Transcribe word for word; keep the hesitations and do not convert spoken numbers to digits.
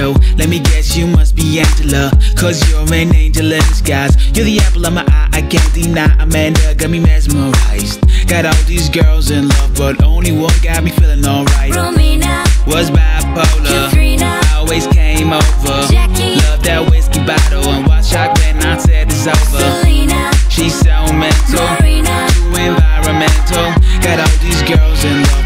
So let me guess, you must be Angela, cause you're an angel in disguise. You're the apple of my eye, I can't deny. Amanda got me mesmerized. Got all these girls in love, but only one got me feeling alright. Romina was bipolar, Katrina always came over. Jackie Loved that whiskey bottle and watched her when I said it's over. Selena She's so mental, Marina too environmental. Got all these girls in love,